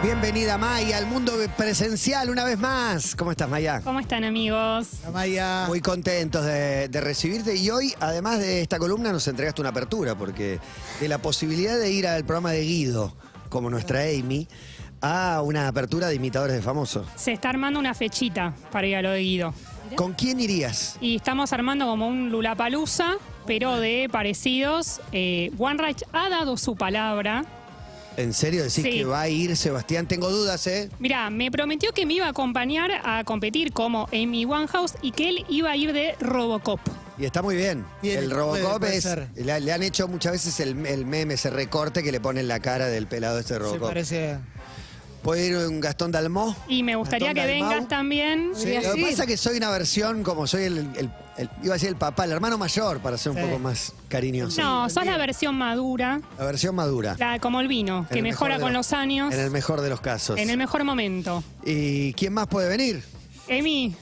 Bienvenida, Maya, al mundo presencial una vez más. ¿Cómo estás, Maya? ¿Cómo están, amigos? Hola, Maya. Muy contentos de recibirte. Y hoy, además de esta columna, nos entregaste una apertura, porque de la posibilidad de ir al programa de Guido, como nuestra Amy, a una apertura de imitadores de famosos. Se está armando una fechita para ir a lo de Guido. ¿Con quién irías? Y estamos armando como un Lulapalooza, pero de parecidos. One Reich ha dado su palabra. ¿En serio decís Sí. que va a ir Sebastián? Tengo dudas, ¿eh? Mirá, me prometió que me iba a acompañar a competir como Amy Winehouse y que él iba a ir de Robocop. Y está muy bien. Bien, El Robocop puede es... ser. Le han hecho muchas veces el meme, ese recorte que le ponen la cara del pelado de este Se Robocop. parece. ¿Puede ir un Gastón Dalmau? Y me gustaría Gastón que Dalmau. vengas también. Sí, lo que pasa es que soy una versión, como soy iba a decir el papá, el hermano mayor, para ser un Sí. poco más cariñoso. No, sos la versión madura, La versión madura. como el vino, En que el mejora mejor de con los- los años, En el mejor de los casos. en el mejor momento. ¿Y quién más puede venir? Amy,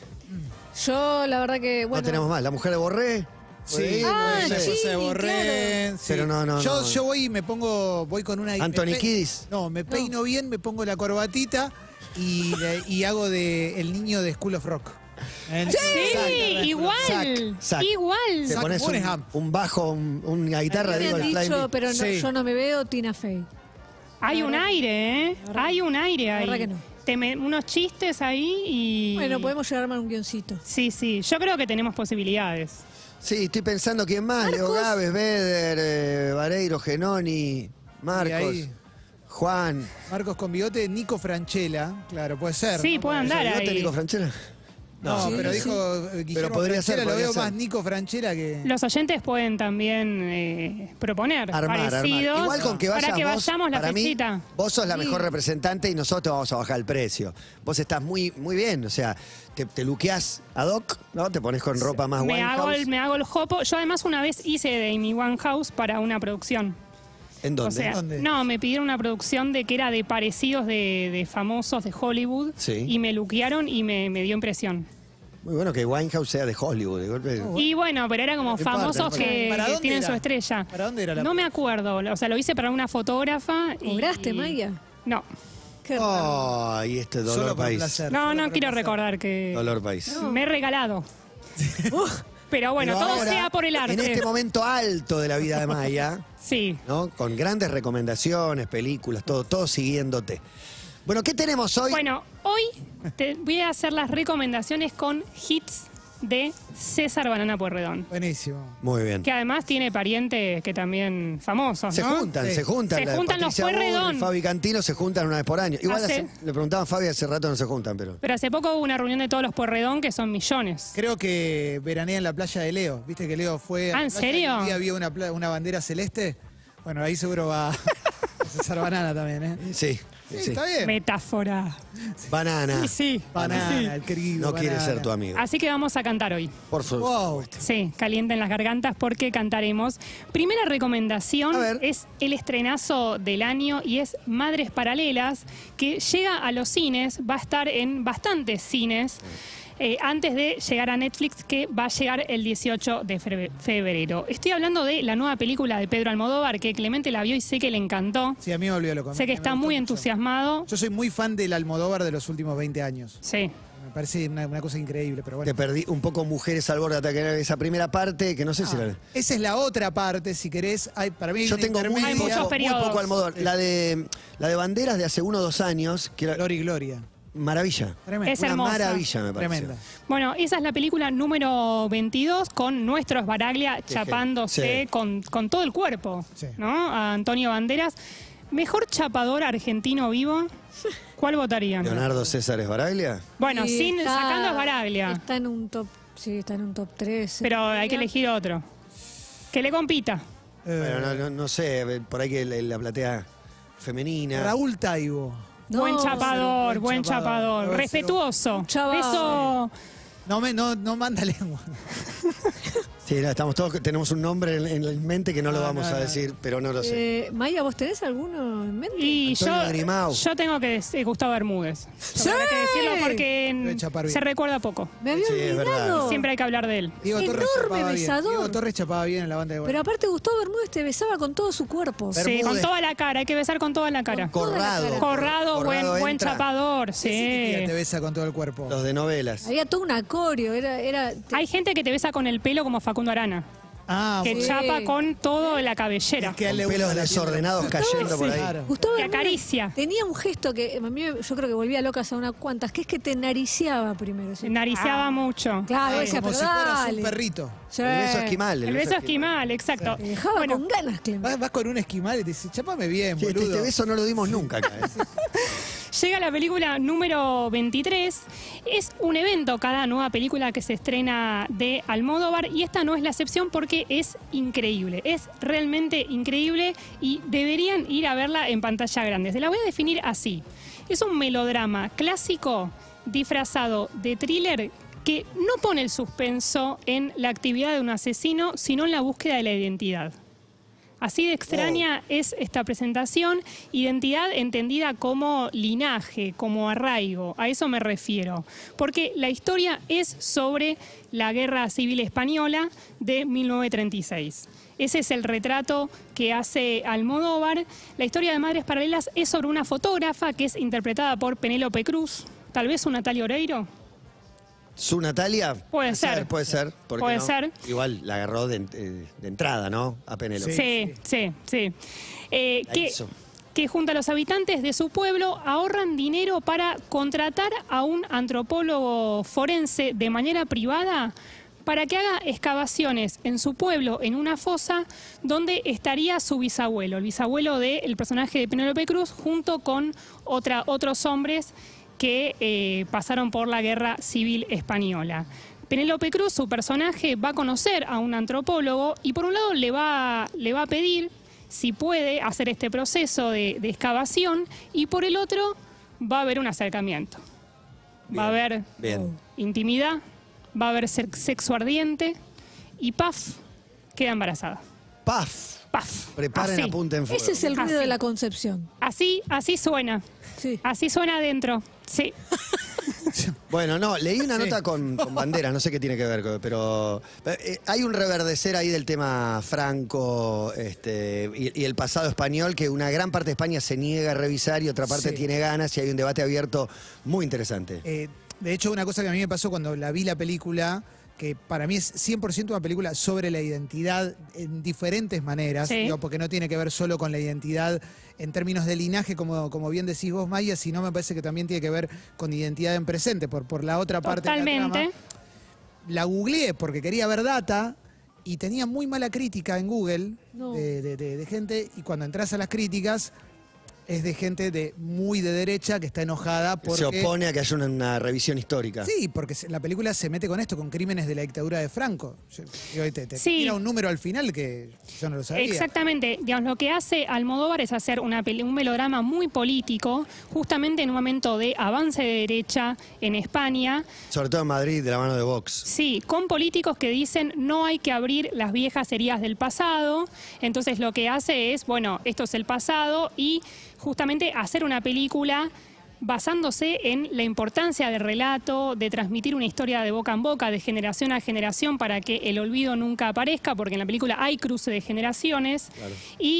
Yo, la verdad que, bueno... No tenemos más. ¿La mujer de Borré? ¿Puede Sí, ir? Ah, Puede ser. sí. José Borré. claro. Sí. Pero no. Yo voy y me pongo, voy con una... Anthony me pe- Kiddis. No, me peino bien, me pongo la corbatita y hago de el niño de School of Rock. sí, Zac, igual, Zac. igual. Te Zac pones Moreham. un bajo, una guitarra, Me digo, han el Fly dicho, Me. pero no, Sí. yo no me veo Tina Fey. Hay un aire, ¿eh? Hay un aire ahí. verdad que no. Unos chistes ahí y... Bueno, podemos llegar a armar un guioncito. Sí, yo creo que tenemos posibilidades. Sí, estoy pensando quién más. Leo Marcos. Gávez, Beder, Vareiro, Genoni, Marcos, ahí. Juan. Marcos con bigote, Nico Franchella, claro, puede ser. Sí, ¿no? puede andar ¿Bigote, ahí. Nico Franchella? No, Sí, pero sí. dijo Guillermo podría ser, Franchella, lo podría veo ser. más Nico Franchella que... Los oyentes pueden también proponer Armar. parecidos Igual con que vayas para que vos, vayamos la para mí, fechita. vos sos la Sí. mejor representante y nosotros te vamos a bajar el precio. Vos estás muy bien, o sea, te luqueás ad hoc, ¿no? Te pones con ropa más Me hago, Winehouse. me hago el jopo. Yo además una vez hice de Amy Winehouse para una producción. ¿En dónde? O sea, ¿Dónde? no, me pidieron una producción de que era de parecidos de famosos de Hollywood Sí. y me luquearon y me dio impresión. Muy bueno que Winehouse sea de Hollywood, de golpe. Y bueno, pero era como No importa, famosos no importa. que ¿Para dónde tienen era? su estrella. ¿Para dónde era la No me acuerdo, o sea, lo hice para una fotógrafa. ¿Cobraste, Maya? No, Qué raro. Ay, este Solo dolor por país. placer. no, solo no por quiero placer. recordar que Dolor país. me he regalado. Pero bueno, Pero todo ahora, sea por el arte. En este momento alto de la vida de Maya, Sí. ¿no? Con grandes recomendaciones, películas, todo siguiéndote. Bueno, ¿qué tenemos hoy? Bueno, hoy te voy a hacer las recomendaciones con hits de César Banana Pueyrredón. Buenísimo. Muy bien. Que además tiene parientes que también famosos, Se ¿no? juntan, Sí. se juntan. Se La de juntan los Patricia Bull, Pueyrredón. Fabi Cantilo se juntan una vez por año. Igual Hace- le preguntaban a Fabi, hace rato no se juntan, pero... Pero hace poco hubo una reunión de todos los Pueyrredón que son millones. Creo que veranea en la playa de Leo. ¿Viste que Leo fue a Ah, la ¿en playa serio? y un día había una bandera celeste? Bueno, ahí seguro va César Banana también, ¿eh? Sí, Sí, sí. está bien. Metáfora. Banana. Y sí. Banana, Sí. el querido No quiere Banana. ser tu amigo. Así que vamos a cantar hoy. Por favor. Wow. Sí, calienten las gargantas porque cantaremos. Primera recomendación A ver. es el estrenazo del año y es Madres Paralelas, que llega a los cines, va a estar en bastantes cines. Antes de llegar a Netflix, que va a llegar el 18 de febrero. Estoy hablando de la nueva película de Pedro Almodóvar, que Clemente la vio y sé que le encantó. Sí, a mí me volvió loco. Sé que Me está gustó muy mucho. entusiasmado. Yo soy muy fan del Almodóvar de los últimos 20 años. Sí. Me parece una cosa increíble, pero Te bueno. perdí un poco Mujeres al borde de ataque. Esa primera parte, que no sé si la... Esa es la otra parte, si querés. Hay, para mí hay Yo una tengo muy intermedia. Hay muchos poco, muy periodos. poco Almodóvar. La de Banderas de hace 1 o 2 años, que era Gloria y Gloria. maravilla. Tremendo. Es Una hermosa. maravilla, me parece. Tremenda. Bueno, esa es la película número 22 con nuestros Baraglia chapándose Sí. con todo el cuerpo, Sí. ¿no? A Antonio Banderas. Mejor chapador argentino vivo, ¿cuál votarían? Leonardo César Esbaraglia. Bueno, Y sin está- sacando a Baraglia, Está en un top, sí, está en un top 3. pero hay que elegir otro. Que le compita. Bueno, no sé, por ahí que la platea femenina. Raúl Taibo. No, buen chapador, buen buen chapador. chapador. Respetuoso. Chaval. Eso, No manda lengua. Sí, no, estamos todos, tenemos un nombre en mente que no lo vamos a decir, pero no lo sé. Maya, ¿vos tenés alguno en mente? Y Antonio Grimau. yo tengo que decir Gustavo Bermúdez. ¡Sí! Tengo que decirlo Debe porque chapar bien. se recuerda poco. Me había Sí, es verdad. olvidado. Siempre hay que hablar de él. Diego Torres Enorme chapaba bien. besador. Diego Torres chapaba bien en la banda de Pero aparte Gustavo Bermúdez te besaba con todo su cuerpo. Pero- Sí, con Bermúdez. toda la cara. Hay que besar con toda la cara. Con toda la Corrado. cara. Corrado, buen entra. chapador. Sí. Sí. Te besa con todo el cuerpo. Los de novelas. Había todo un acorio, era Hay gente que te besa con el pelo como Facundo Arana. Ah, Que bueno. chapa con todo la cabellera. Es que a él le Con gusta pelos la piel. desordenados cayendo por ahí. Claro. Gustavo Te Bermúdez acaricia. tenía un gesto que a mí yo creo que volvía locas a unas cuantas, que es que te nariciaba primero. ¿sí? Nariciaba mucho. Claro, Ay, decía, como pero si fueras dale. un perrito. Sí. El beso esquimal. El beso esquimal, exacto. Te dejaba Bueno, con ganas, Clemente. Vas con un esquimal y te dice, chapame bien, Sí, boludo. este beso no lo dimos nunca acá. llega la película número 23. Es un evento cada nueva película que se estrena de Almodóvar y esta no es la excepción porque es increíble. Es realmente increíble y deberían ir a verla en pantalla grande. Se la voy a definir así. Es un melodrama clásico disfrazado de thriller que no pone el suspenso en la actividad de un asesino, sino en la búsqueda de la identidad. Así de extraña es esta presentación, identidad entendida como linaje, como arraigo, a eso me refiero. Porque la historia es sobre la Guerra Civil Española de 1936. Ese es el retrato que hace Almodóvar. La historia de Madres Paralelas es sobre una fotógrafa que es interpretada por Penélope Cruz, tal vez un Natalia Oreiro. ¿Su Natalia? Puede ser. Puede ser. ¿por qué Puede no? ser. Igual la agarró de entrada, ¿no? A Penélope. Sí. La hizo. Que junto a los habitantes de su pueblo ahorran dinero para contratar a un antropólogo forense de manera privada para que haga excavaciones en su pueblo, en una fosa, donde estaría su bisabuelo, el bisabuelo del personaje de Penélope Cruz, junto con otros hombres que pasaron por la Guerra Civil Española. Penélope Cruz, su personaje, va a conocer a un antropólogo y por un lado le va a pedir si puede hacer este proceso de excavación y por el otro va a haber un acercamiento. Va a haber Bien. intimidad, va a haber sexo ardiente y ¡paf! Queda embarazada. ¡Paf! ¡Paf! Preparen, Así. apunten fuego. Ese es el ruido Así. de la concepción. Así suena. Sí. Así suena adentro. Sí. Bueno, no, leí una nota con banderas, no sé qué tiene que ver, pero hay un reverdecer ahí del tema Franco y el pasado español que una gran parte de España se niega a revisar y otra parte Sí. tiene ganas y hay un debate abierto muy interesante. De hecho, una cosa que a mí me pasó cuando la vi la película, que para mí es 100% una película sobre la identidad en diferentes maneras, Sí. digo, porque no tiene que ver solo con la identidad en términos de linaje, como bien decís vos, Maya, sino me parece que también tiene que ver con identidad en presente, por la otra parte de la Totalmente. trama. La googleé porque quería ver data y tenía muy mala crítica en Google No. de gente, y cuando entras a las críticas es de gente muy de derecha que está enojada porque... Se opone a que haya una revisión histórica. Sí, porque la película se mete con esto, con crímenes de la dictadura de Franco. Te Sí. tira un número al final que yo no lo sabía. Exactamente. Digamos, lo que hace Almodóvar es hacer un melodrama muy político, justamente en un momento de avance de derecha en España. Sobre todo en Madrid, de la mano de Vox. Sí, con políticos que dicen no hay que abrir las viejas heridas del pasado. Entonces lo que hace es, bueno, esto es el pasado y justamente hacer una película basándose en la importancia del relato, de transmitir una historia de boca en boca, de generación a generación, para que el olvido nunca aparezca, porque en la película hay cruce de generaciones. Claro.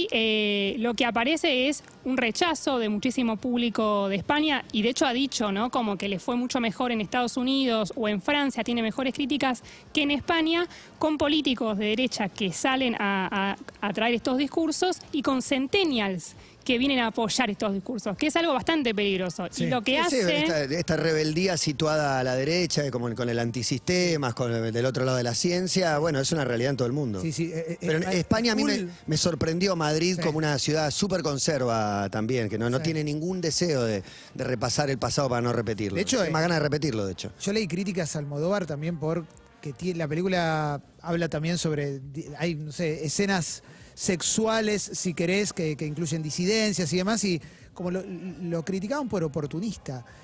Y lo que aparece es un rechazo de muchísimo público de España, y de hecho ha dicho, ¿no?, como que le fue mucho mejor en Estados Unidos o en Francia, tiene mejores críticas que en España, con políticos de derecha que salen a traer estos discursos y con centennials que vienen a apoyar estos discursos, que es algo bastante peligroso. Sí. Y lo que Sí, hace... esta rebeldía situada a la derecha, como con el antisistema, del otro lado de la ciencia, bueno, es una realidad en todo el mundo. Sí. Pero en España a mí full- me sorprendió Madrid Sí. como una ciudad súper conserva también, que no Sí. tiene ningún deseo de repasar el pasado para no repetirlo. De hecho, Tiene más ganas de repetirlo, de hecho. Yo leí críticas a Almodóvar también porque la película habla también sobre, hay, no sé, escenas sexuales, si querés, que incluyen disidencias y demás, y como lo criticaban por oportunista.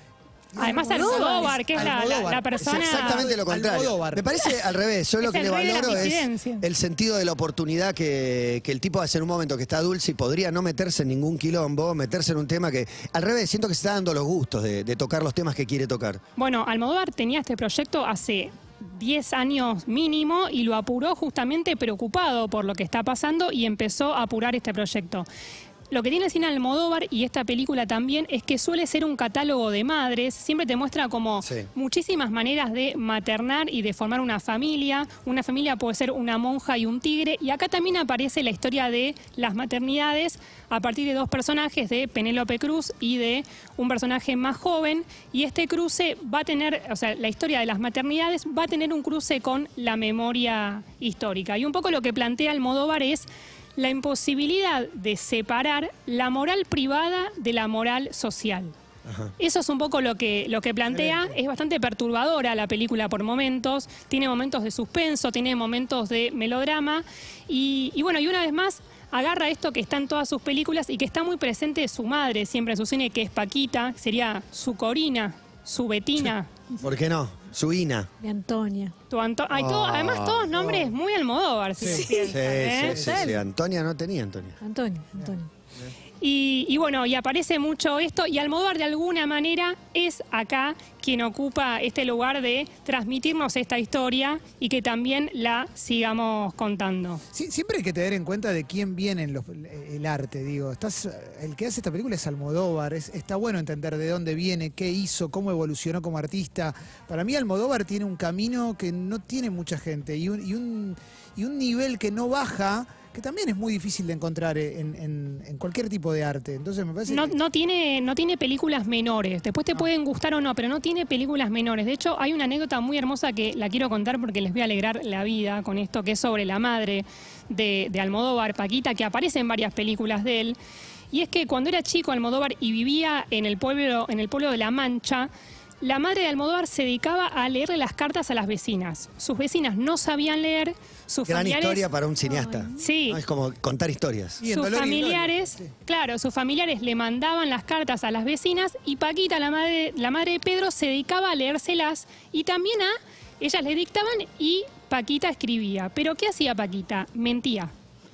Además Almodóvar. Almodóvar, que es la Es persona... exactamente lo contrario. Almodóvar. Me parece al revés. Yo lo Es que el le rey de la valoro es disidencia. el sentido de la oportunidad que el tipo hace en un momento que está dulce y podría no meterse en ningún quilombo, meterse en un tema que, al revés, siento que se está dando los gustos de tocar los temas que quiere tocar. Bueno, Almodóvar tenía este proyecto hace 10 años mínimo y lo apuró justamente preocupado por lo que está pasando y empezó a apurar este proyecto. Lo que tiene el cine Almodóvar y esta película también es que suele ser un catálogo de madres, siempre te muestra como Sí. muchísimas maneras de maternar y de formar una familia puede ser una monja y un tigre, y acá también aparece la historia de las maternidades a partir de dos personajes, de Penélope Cruz y de un personaje más joven, y este cruce va a tener, o sea, la historia de las maternidades va a tener un cruce con la memoria histórica, y un poco lo que plantea Almodóvar es la imposibilidad de separar la moral privada de la moral social. Eso es un poco lo que plantea. Es bastante perturbadora la película por momentos, tiene momentos de suspenso, tiene momentos de melodrama y bueno, y una vez más agarra esto que está en todas sus películas y que está muy presente su madre siempre en su cine, que es Paquita, sería su Corina, su Betina. ¿Por qué no? Su Ina. De Antonia. Además todos nombres muy Almodóvar. Si se piensa, ¿eh? Sí. Antonia no tenía Antonia. Antonio. Y bueno, y aparece mucho esto, y Almodóvar de alguna manera es acá quien ocupa este lugar de transmitirnos esta historia y que también la sigamos contando. Sí, siempre hay que tener en cuenta de quién viene el arte, digo. El que hace esta película es Almodóvar, está bueno entender de dónde viene, qué hizo, cómo evolucionó como artista. Para mí Almodóvar tiene un camino que no tiene mucha gente y un nivel que no baja, que también es muy difícil de encontrar en cualquier tipo de arte. Entonces me parece que... No tiene películas menores. Después te pueden gustar o no, pero no tiene películas menores. De hecho, hay una anécdota muy hermosa que la quiero contar porque les voy a alegrar la vida con esto, que es sobre la madre de Almodóvar, Paquita, que aparece en varias películas de él. Y es que cuando era chico Almodóvar y vivía en el pueblo de La Mancha, la madre de Almodóvar se dedicaba a leerle las cartas a las vecinas. Sus vecinas no sabían leer, sus Gran familiares... historia para un cineasta. Sí. ¿No? Es como contar historias. Y en Sus Dolor y familiares, Gloria, sí. claro, sus familiares le mandaban las cartas a las vecinas y Paquita, la madre de Pedro, se dedicaba a leérselas y también ellas le dictaban y Paquita escribía. Pero ¿qué hacía Paquita? Mentía.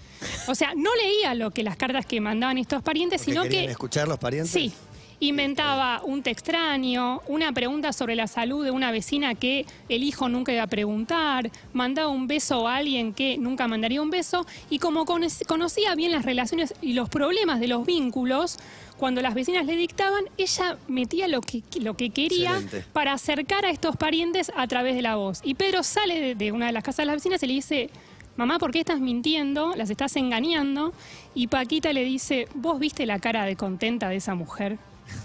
O sea, no leía las cartas que mandaban estos parientes, Porque sino querían que... escuchar los parientes. Sí. Inventaba un té extraño, una pregunta sobre la salud de una vecina que el hijo nunca iba a preguntar, mandaba un beso a alguien que nunca mandaría un beso, y como conocía bien las relaciones y los problemas de los vínculos, cuando las vecinas le dictaban, ella metía lo que quería Excelente. para acercar a estos parientes a través de la voz. Y Pedro sale de una de las casas de las vecinas y le dice: mamá, ¿por qué estás mintiendo? Las estás engañando. Y Paquita le dice: ¿vos viste la cara de contenta de esa mujer?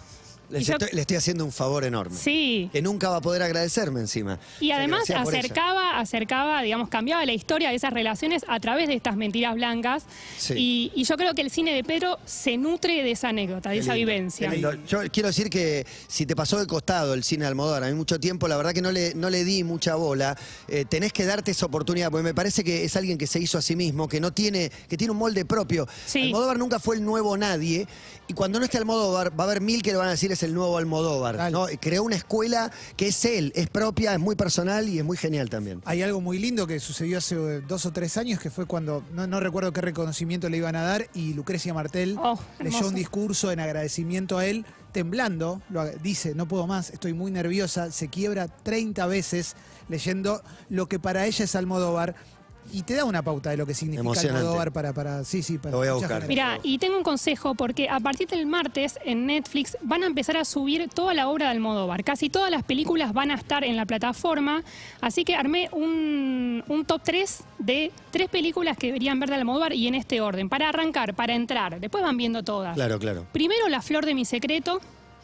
Le estoy haciendo un favor enorme. Sí. Que nunca va a poder agradecerme encima. Y además Gracias por ella. acercaba, digamos, cambiaba la historia de esas relaciones a través de estas mentiras blancas. Sí. Y yo creo que el cine de Pedro se nutre de esa anécdota, de Qué esa lindo, vivencia. qué lindo. Yo quiero decir que si te pasó de costado el cine de Almodóvar, a mí mucho tiempo, la verdad que no le di mucha bola. Tenés que darte esa oportunidad, porque me parece que es alguien que se hizo a sí mismo, que tiene un molde propio. Sí. Almodóvar nunca fue el nuevo nadie, y cuando no esté Almodóvar, va a haber mil que le van a decir es el nuevo Almodóvar, ¿no? Creó una escuela que es él, es propia, es muy personal y es muy genial también. Hay algo muy lindo que sucedió hace 2 o 3 años, que fue cuando, no recuerdo qué reconocimiento le iban a dar, y Lucrecia Martel leyó hermoso. un discurso en agradecimiento a él, temblando, dice: no puedo más, estoy muy nerviosa, se quiebra 30 veces leyendo lo que para ella es Almodóvar. Y te da una pauta de lo que significa Emocionante. Almodóvar para para Lo voy a mucha buscar. generación. Mirá, y tengo un consejo, porque a partir del martes en Netflix van a empezar a subir toda la obra de Almodóvar. Casi todas las películas van a estar en la plataforma, así que armé un top 3 de 3 películas que deberían ver de Almodóvar, y en este orden, para arrancar, para entrar. Después van viendo todas. Claro, claro. Primero La flor de mi secreto,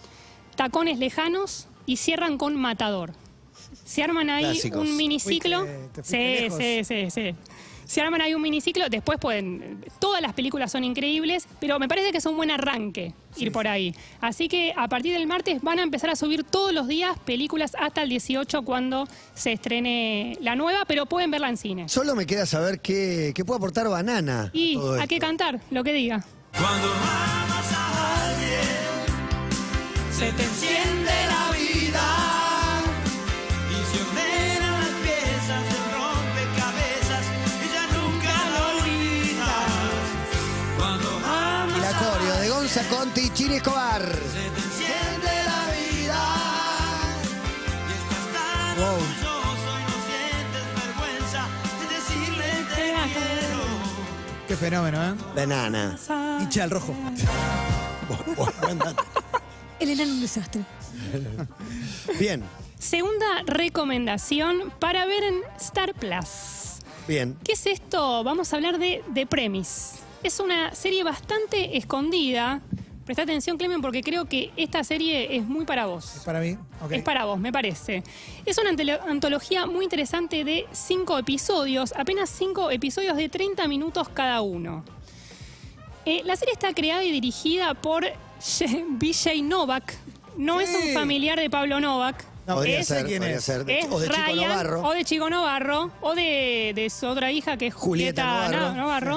Tacones lejanos, y cierran con Matador. Se arman ahí Clásicos. un miniciclo. Te fuiste Sí. Se arman ahí un miniciclo. Después todas las películas son increíbles, pero me parece que es un buen arranque ir por ahí. Así que a partir del martes van a empezar a subir todos los días películas hasta el 18 cuando se estrene la nueva, pero pueden verla en cine. Solo me queda saber qué puede aportar Banana. Y a todo hay que esto. cantar, lo que diga. Cuando amas a alguien, se te enciende la vida. Y la coreo de Gonza Conti y Chini Escobar. Enciende la vida. Wow. Qué fenómeno, ¿eh? Banana. Hincha al rojo. Buen dato. El enano un desastre. Bien, Segunda recomendación para ver en Star Plus. bien. ¿Qué es esto? Vamos a hablar de The Premise. Es una serie bastante escondida. Presta atención, Clemen, porque creo que esta serie es muy para vos. Para mí, ok. Es para vos, me parece. Es una antología muy interesante de 5 episodios, apenas 5 episodios de 30 minutos cada uno. La serie está creada y dirigida por Vijay Novak. No es un familiar de Pablo Novak. No, Podría es- ser, ¿quién podría es? ser. Es O de Chico Ryan, Novarro. o de Chico Novarro, o de su otra hija que es Julieta Julieta Novarro. Novarro.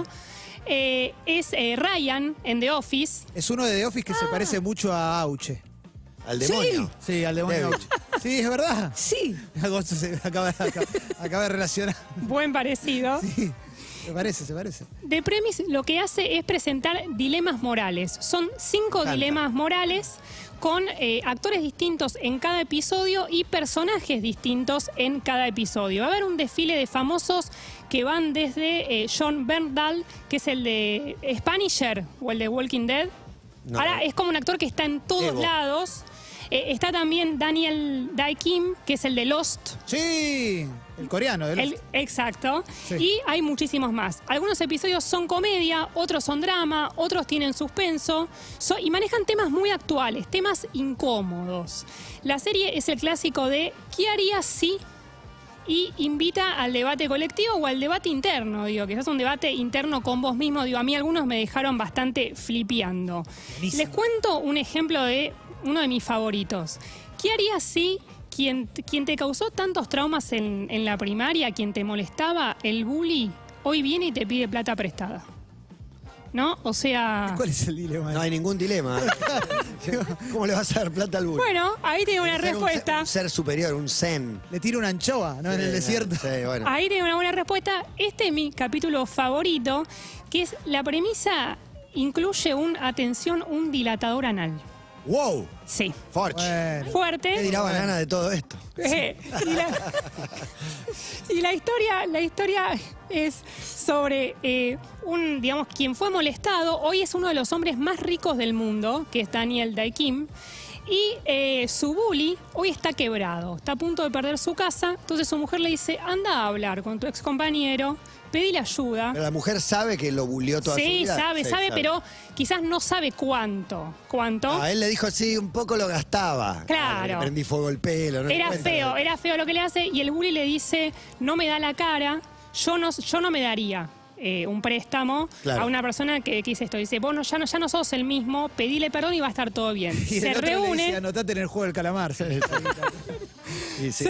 Es Ryan en The Office. Es uno de The Office que se parece mucho a Auche. Al demonio. Sí, al demonio David. Auche. Sí, es verdad. Sí. Agosto se acaba de relacionar. Buen parecido. Sí, se parece. The Premise lo que hace es presentar dilemas morales. Son 5 Canta. dilemas morales con actores distintos en cada episodio y personajes distintos en cada episodio. Va a haber un desfile de famosos que van desde John Bernthal, que es el de Spanisher o el de Walking Dead. No. Ahora es como un actor que está en todos Evo. lados. Está también Daniel Dae Kim, que es el de Lost. Sí, el coreano. Exacto. Sí. Y hay muchísimos más. Algunos episodios son comedia, otros son drama, otros tienen suspenso y manejan temas muy actuales, temas incómodos. La serie es el clásico de ¿qué harías si? Y invita al debate colectivo o al debate interno, digo, que es un debate interno con vos mismo. Digo, a mí algunos me dejaron bastante flipeando. Buenísimo. Les cuento un ejemplo de uno de mis favoritos. ¿Qué harías si quien te causó tantos traumas en la primaria, quien te molestaba, el bully, hoy viene y te pide plata prestada? ¿No? O sea... ¿Cuál es el dilema? No hay ningún dilema. ¿Cómo le vas a dar plata al bullying? Bueno, ahí tiene una Tiene que ser respuesta. Un ser superior, un zen. Le tira una anchoa, ¿no? En el desierto. Sí, bueno. Ahí tiene una buena respuesta. Este es mi capítulo favorito, que es la premisa incluye un dilatador anal. ¡Wow! Sí. Forch. Bueno. Fuerte. ¿Qué dirá Banana de todo esto? Y la historia es sobre digamos, quien fue molestado. Hoy es uno de los hombres más ricos del mundo, que es Daniel Dae Kim. Y su bully hoy está quebrado, está a punto de perder su casa. Entonces su mujer le dice, anda a hablar con tu ex compañero, pedile ayuda. Pero la mujer sabe que lo bullió toda su Sí, vida. sabe, pero quizás no sabe cuánto. ¿Cuánto? A él le dijo, sí, un poco lo gastaba. Claro. Le prendí fuego el pelo. No Era encuentra. feo lo que le hace y el bully le dice, no me da la cara, yo no me daría un préstamo Claro. a una persona que hizo esto. Dice, vos ya no sos el mismo, pedile perdón y va a estar todo bien. Y Se el otro le reúne, dice, anotate en el juego del calamar. Y sí. se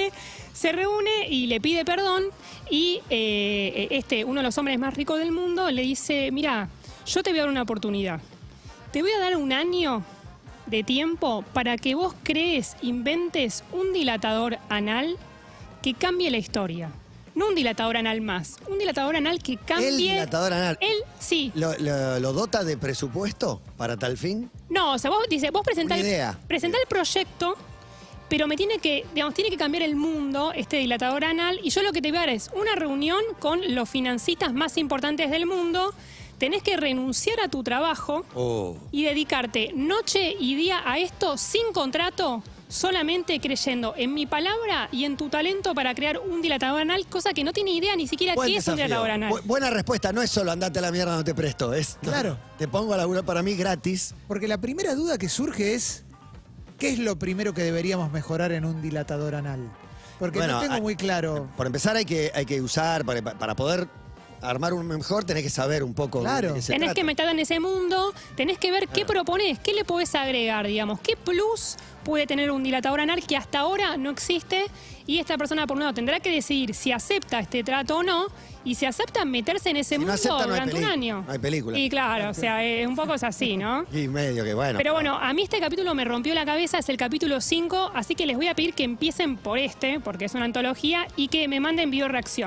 reúne y le pide perdón y uno de los hombres más ricos del mundo le dice, mira, yo te voy a dar una oportunidad. Te voy a dar un año de tiempo para que vos inventes un dilatador anal que cambie la historia. No un dilatador anal más, un dilatador anal que cambie... ¿El dilatador anal Sí. ¿Lo dota de presupuesto para tal fin? No, o sea, vos presentá Una idea. el proyecto, pero tiene que cambiar el mundo, este dilatador anal, y yo lo que te voy a dar es una reunión con los financistas más importantes del mundo. Tenés que renunciar a tu trabajo Oh. y dedicarte noche y día a esto sin contrato, solamente creyendo en mi palabra y en tu talento para crear un dilatador anal, cosa que no tiene idea ni siquiera Buen qué es un desafío. dilatador anal. Buena respuesta, no es solo andate a la mierda, no te presto. Es, Claro. Te pongo a laburar para mí gratis. Porque la primera duda que surge es, ¿qué es lo primero que deberíamos mejorar en un dilatador anal? Porque Bueno, no tengo muy claro. Por empezar hay que usar, para poder armar un mejor, tenés que saber un poco Claro. de qué se Tenés trata. que meterte en ese mundo, tenés que ver qué proponés, qué le podés agregar, digamos, qué plus puede tener un dilatador anal que hasta ahora no existe y esta persona por un lado tendrá que decidir si acepta este trato o no y si acepta meterse en ese Si no mundo acepta, no hay durante un año. no hay película. Y claro, o sea, un poco es así, ¿no? Y medio que bueno. Pero bueno, a mí este capítulo me rompió la cabeza, es el capítulo 5, así que les voy a pedir que empiecen por porque es una antología, y que me manden video reacción.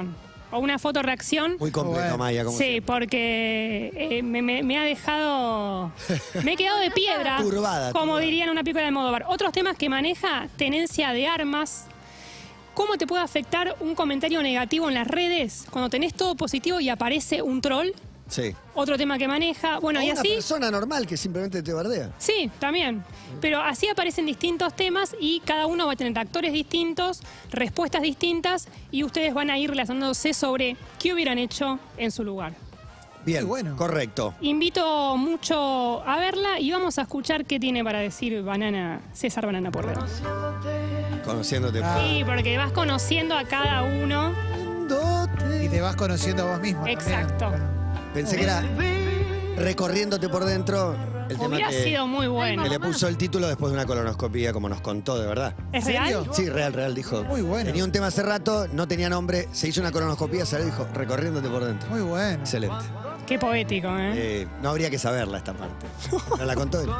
o una foto reacción. Muy completo, Bueno. Maya, como Sí, siempre. porque me ha dejado... Me he quedado de piedra, Turbada, como turbada. dirían en una película de Almodóvar. Otros temas que maneja, tenencia de armas. ¿Cómo te puede afectar un comentario negativo en las redes cuando tenés todo positivo y aparece un troll? Sí. Otro tema que maneja. Bueno, O y una así... persona normal que simplemente te bardea. Sí, también. Pero así aparecen distintos temas y cada uno va a tener actores distintos, respuestas distintas y ustedes van a ir relacionándose sobre qué hubieran hecho en su lugar. Bien, Muy bueno. correcto. Invito mucho a verla y vamos a escuchar qué tiene para decir César Banana por dentro. Conociéndote. Sí, porque vas conociendo a cada uno. Y te vas conociendo a vos mismo. también. Exacto. Pensé que era recorriéndote por dentro el tema Hubiera sido muy que bueno. le puso el título después de una colonoscopía, como nos contó, de verdad. ¿Es ¿En serio? real? Sí, real, dijo. Muy bueno. Tenía un tema hace rato, no tenía nombre, se hizo una colonoscopía, salió y dijo, recorriéndote por dentro. Muy bueno. Excelente. Qué poético, ¿eh? No habría que saberla esta parte. ¿No la contó él?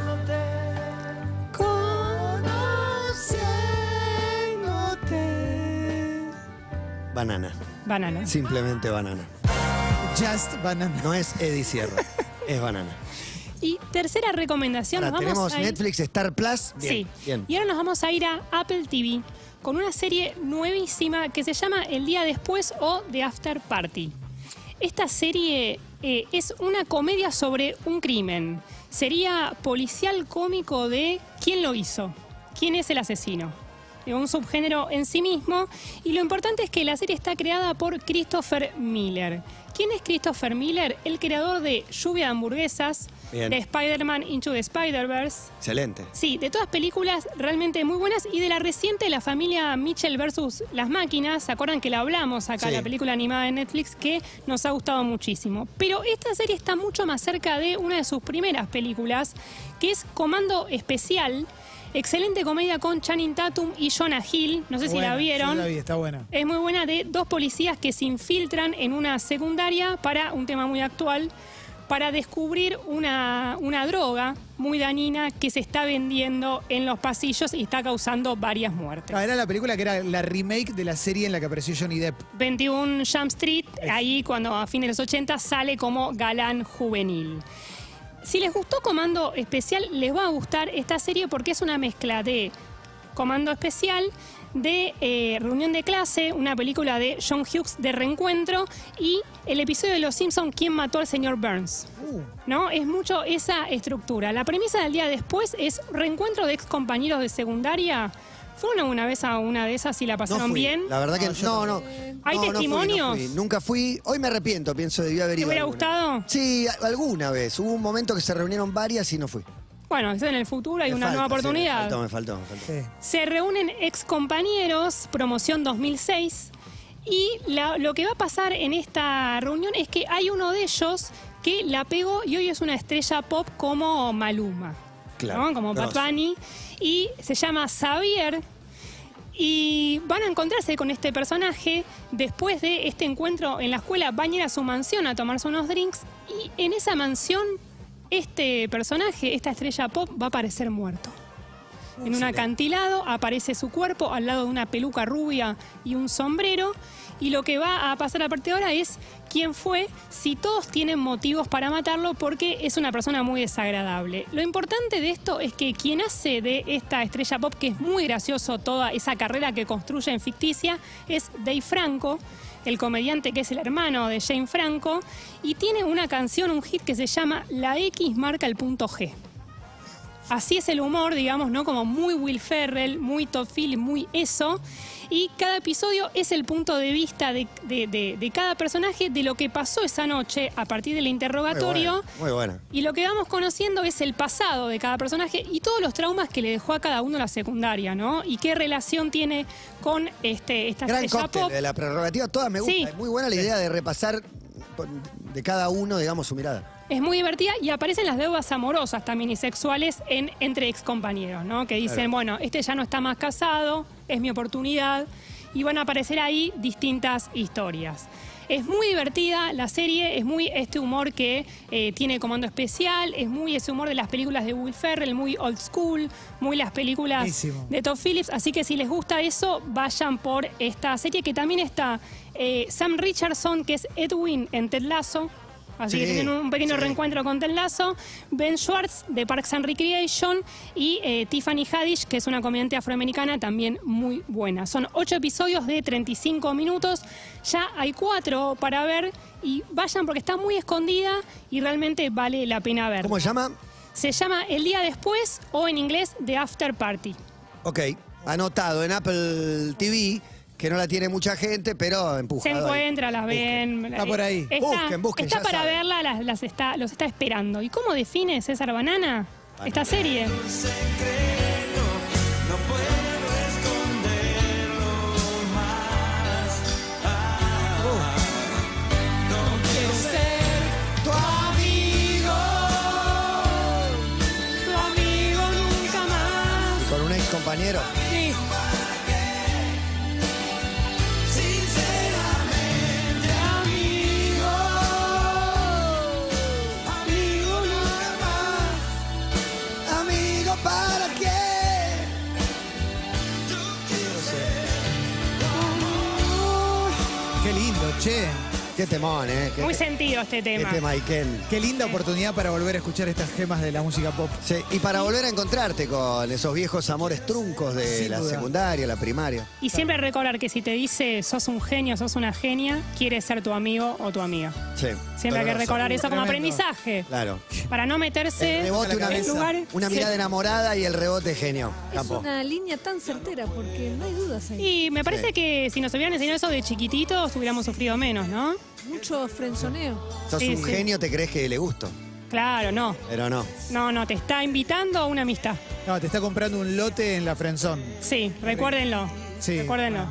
Banana. Banana. Simplemente banana. Just Banana. No es Eddie Sierra, es banana. Y tercera recomendación, Ahora, nos vamos tenemos a ir... Netflix, Star Plus. Bien, Sí. bien. Y ahora nos vamos a ir a Apple TV con una serie nuevísima que se llama El Día Después o The After Party. Esta serie es una comedia sobre un crimen. Sería policial cómico de quién lo hizo, quién es el asesino. Un subgénero en sí mismo. Y lo importante es que la serie está creada por Christopher Miller. ¿Quién es Christopher Miller? El creador de Lluvia de Hamburguesas, Bien. de Spider-Man Into the Spider-Verse. Excelente. Sí, de todas películas realmente muy buenas y de la reciente La familia Mitchell versus las máquinas. ¿Se acuerdan que la hablamos acá, Sí. la película animada de Netflix, que nos ha gustado muchísimo? Pero esta serie está mucho más cerca de una de sus primeras películas, que es Comando Especial. Excelente comedia con Channing Tatum y Jonah Hill. No sé si la Buena, vieron. sí, la vi, está buena. Es muy buena, de dos policías que se infiltran en una secundaria para un tema muy actual, para descubrir una droga muy dañina que se está vendiendo en los pasillos y está causando varias muertes. Era la película que era la remake de la serie en la que apareció Johnny Depp. 21 Jump Street, ahí cuando a fines de los 80 sale como galán juvenil. Si les gustó Comando Especial, les va a gustar esta serie porque es una mezcla de Comando Especial, de Reunión de Clase, una película de John Hughes de reencuentro, y el episodio de Los Simpson, ¿Quién mató al señor Burns? ¿No? Es mucho esa estructura. La premisa del día después es reencuentro de ex compañeros de secundaria. ¿Fueron alguna vez a una de esas y la No pasaron fui. bien? La verdad que no. ¿Hay No, no fui, testimonios? no fui. Nunca fui. Hoy me arrepiento, pienso debía haber ¿Te ido. hubiera alguna. gustado? Sí, alguna vez. Hubo un momento que se reunieron varias y no fui. Bueno, eso en el futuro hay Me una falta, nueva sí, oportunidad. me faltó. Sí. Se reúnen ex compañeros, promoción 2006, y lo que va a pasar en esta reunión es que hay uno de ellos que la pegó y hoy es una estrella pop como Maluma, Claro, ¿no? Como Bad grosso. Bunny, y se llama Xavier. Y van a encontrarse con este personaje después de este encuentro en la escuela. Van a ir a su mansión a tomarse unos drinks y en esa mansión este personaje, esta estrella pop, va a aparecer muerto. En un acantilado aparece su cuerpo al lado de una peluca rubia y un sombrero. Y lo que va a pasar a partir de ahora es quién fue, si todos tienen motivos para matarlo, porque es una persona muy desagradable. Lo importante de esto es que quien hace de esta estrella pop, que es muy gracioso toda esa carrera que construye en ficticia, es Dave Franco, el comediante que es el hermano de Jane Franco, y tiene una canción, un hit que se llama La X marca el punto G. Así es el humor, digamos, ¿no? Como muy Will Ferrell, muy Todd Phillips, muy eso. Y cada episodio es el punto de vista de cada personaje de lo que pasó esa noche a partir del interrogatorio. Muy buena. Y lo que vamos conociendo es el pasado de cada personaje y todos los traumas que le dejó a cada uno la secundaria, ¿no? Y qué relación tiene con esta Gran estrella cóctel pop. de la prerrogativa, todas me gusta. Sí. Es muy buena la idea de repasar de cada uno, digamos, su mirada. Es muy divertida y aparecen las deudas amorosas también y sexuales entre excompañeros, ¿no? Que dicen, Claro. bueno, este ya no está más casado, es mi oportunidad, y van a aparecer ahí distintas historias. Es muy divertida la serie, es muy este humor que tiene Comando Especial, es muy ese humor de las películas de Will Ferrell, muy old school, muy las películas Buenísimo. de Todd Phillips. Así que si les gusta eso, vayan por esta serie que también está Sam Richardson, que es Edwin en Ted Lasso. Así que Sí, tienen un pequeño sí. reencuentro con Ted Lasso. Ben Schwartz de Parks and Recreation y Tiffany Haddish, que es una comediante afroamericana también muy buena. Son 8 episodios de 35 minutos. Ya hay 4 para ver y vayan porque está muy escondida y realmente vale la pena ver. ¿Cómo se llama? Se llama El Día Después o en inglés The After Party. Ok, anotado en Apple TV, que no la tiene mucha gente, pero Se empujado ahí. encuentra, las ven. Está por ahí. Busquen, Está ya para saben. verla, los está esperando. ¿Y cómo define César Banana esta serie? Tu amigo. Tu amigo nunca más. Y con un ex compañero. Sí. Amigo nunca más. Amigo, ¿para qué? Qué lindo, che. Qué temón, ¿eh? Qué, Muy sentido este qué tema. tema, Iken. Qué linda oportunidad para volver a escuchar estas gemas de la música pop. Sí, y para volver a encontrarte con esos viejos amores truncos de Sin la duda. secundaria, la primaria. Y siempre recordar que si te dice sos un genio, sos una genia, quiere ser tu amigo o tu amiga. Sí. Siempre hay que Tenés razón. recordar eso como Tremendo. aprendizaje. Claro. Para no meterse El rebote, una, la en cabeza. lugares. una Sí. mirada enamorada y el rebote genio. Es Campo. una línea tan certera porque no hay dudas ahí. Y me parece Sí. que si nos hubieran enseñado eso de chiquititos, hubiéramos sufrido menos, ¿no? Mucho frenzoneo. Sos Sí, un sí. genio, te crees que le gusto. Claro, no. Pero no. No, te está invitando a una amistad. No, te está comprando un lote en la Frenzón. Sí, recuérdenlo. Sí. Recuérdenlo.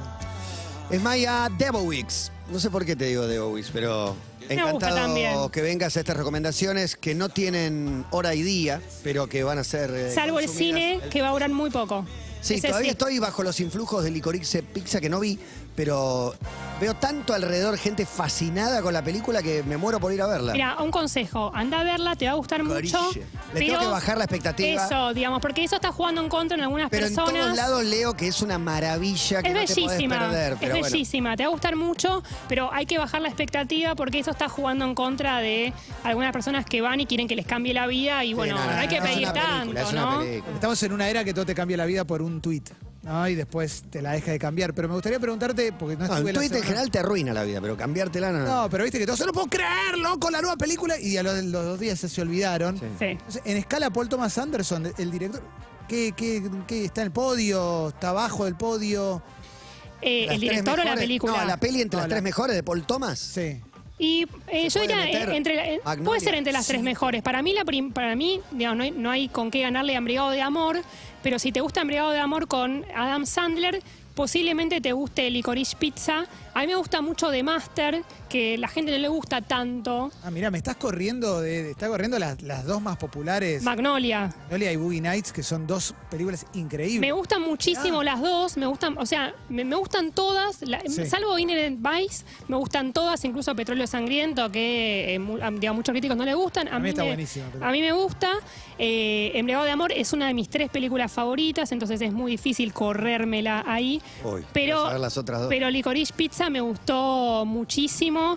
Es Maya Debowicz. No sé por qué te digo Debowicz, pero Me gusta encantado también. que vengas a estas recomendaciones que no tienen hora y día, pero que van a ser. Salvo el consumidas. cine, que va a durar muy poco. Sí, Ese todavía sí. estoy bajo los influjos de Licorice Pizza que no vi, pero veo tanto alrededor gente fascinada con la película que me muero por ir a verla. Mira, un consejo, anda a verla, te va a gustar Licorice. mucho. Le tengo que bajar la expectativa. Eso, digamos, porque eso está jugando en contra en algunas Pero en personas. todos lados leo que es una maravilla que Es no te podés bellísima, perder. es Pero bueno. bellísima, te va a gustar mucho, pero hay que bajar la expectativa porque eso está jugando en contra de algunas personas que van y quieren que les cambie la vida y bueno, no, no, no hay que no, es pedir una película, tanto, es una ¿no? película. Estamos en una era que todo te cambia la vida por un tuit, ¿no? Y después te la deja de cambiar. Pero me gustaría preguntarte, porque no No, estuve el la tweet en semana- general te arruina la vida, pero cambiártela no. No, pero viste que todos, no puedo creer, loco, la nueva película. Y a los 2 días se olvidaron. Sí. Sí. Entonces, en escala, Paul Thomas Anderson, el director, ¿qué está en el podio? ¿Está abajo del podio? Las ¿El tres director o la mejores- película? No, la peli entre No, las la- tres mejores de Paul Thomas. Sí. Y yo puede diría, meter Magnolia. puede ser entre las tres mejores. Para mí, digamos, no hay con qué ganarle a Embriagado de Amor, pero si te gusta Embriagado de Amor con Adam Sandler, posiblemente te guste Licorice Pizza. A mí me gusta mucho The Master, que la gente no le gusta tanto. Ah, mira, me estás corriendo está corriendo las dos más populares, Magnolia. Magnolia y Boogie Nights, que son dos películas increíbles. Me gustan muchísimo las dos, me gustan, o sea, me gustan todas, Sí. salvo Inherent Vice, me gustan todas, incluso Petróleo Sangriento, que digamos, muchos críticos no le gustan. A mí está buenísima, pero- A mí me gusta. Embriagado de Amor es una de mis 3 películas favoritas, entonces es muy difícil corrérmela ahí. Uy, pero, quiero saber las otras dos. pero Licorice Pizza me gustó muchísimo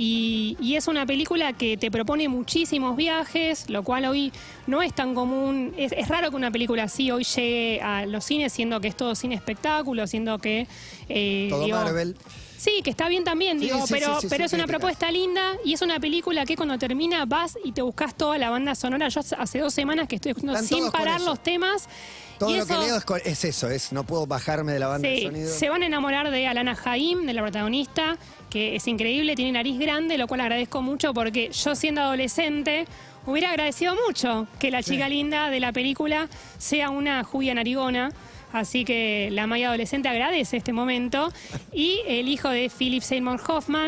y es una película que te propone muchísimos viajes, lo cual hoy no es tan común. Es raro que una película así hoy llegue a los cines, siendo que es todo cine espectáculo, siendo que... Todo digo, Marvel. Sí, que está bien también, Sí, digo, sí, pero, sí, pero sí, es una críticas. propuesta linda y es una película que cuando termina vas y te buscas toda la banda sonora. Yo hace 2 semanas que estoy escuchando Están sin todos con parar eso. los temas. Todo y lo que eso- leo es eso, no puedo bajarme de la banda de Sí, sonido. se van a enamorar de Alana Haim, de la protagonista, que es increíble, tiene nariz grande, lo cual agradezco mucho porque yo siendo adolescente hubiera agradecido mucho que la chica linda de la película sea una judía narigona. Así que la Maya adolescente agradece este momento. Y el hijo de Philip Seymour Hoffman,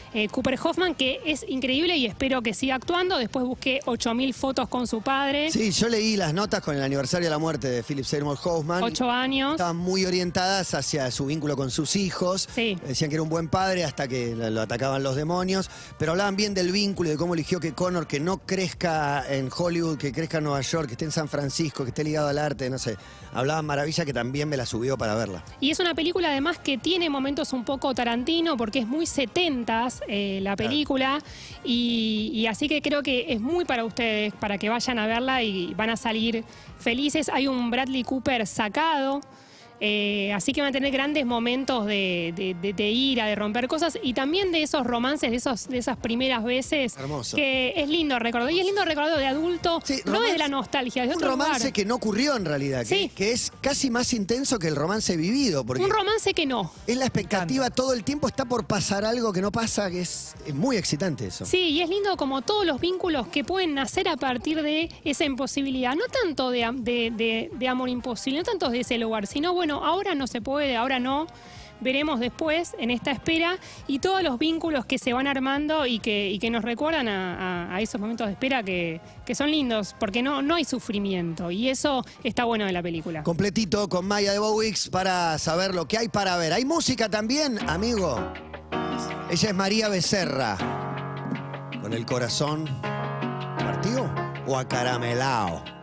Cooper Hoffman, que es increíble y espero que siga actuando. Después busqué 8.000 fotos con su padre. Sí, yo leí las notas con el aniversario de la muerte de Philip Seymour Hoffman. 8 años. Estaban muy orientadas hacia su vínculo con sus hijos. Sí. Decían que era un buen padre hasta que lo atacaban los demonios. Pero hablaban bien del vínculo y de cómo eligió que Connor, que no crezca en Hollywood, que crezca en Nueva York, que esté en San Francisco, que esté ligado al arte, no sé. Hablaban maravilla, que también me la subió para verla. Y es una película además que tiene momentos un poco Tarantino porque es muy 70s la película y así que creo que es muy para ustedes, para que vayan a verla y van a salir felices. Hay un Bradley Cooper sacado. Así que van a tener grandes momentos de ira, de romper cosas y también de esos romances, de esas primeras veces. Hermoso. Que es lindo recordar. Y es lindo recordar de adulto, Sí, no es de la nostalgia, es de un otro romance lugar. que no ocurrió en realidad, Sí. que es casi más intenso que el romance vivido, porque Un romance que no. es la expectativa todo el tiempo, está por pasar algo que no pasa, que es muy excitante eso. Sí, y es lindo como todos los vínculos que pueden nacer a partir de esa imposibilidad. No tanto de amor imposible, no tanto de ese lugar, sino bueno, ahora no se puede, ahora no. Veremos después en esta espera y todos los vínculos que se van armando y que nos recuerdan a esos momentos de espera que son lindos, porque no hay sufrimiento y eso está bueno de la película. Completito con Maya de Bowix para saber lo que hay para ver. ¿Hay música también, amigo? Ella es María Becerra. ¿Con el corazón partido o acaramelao?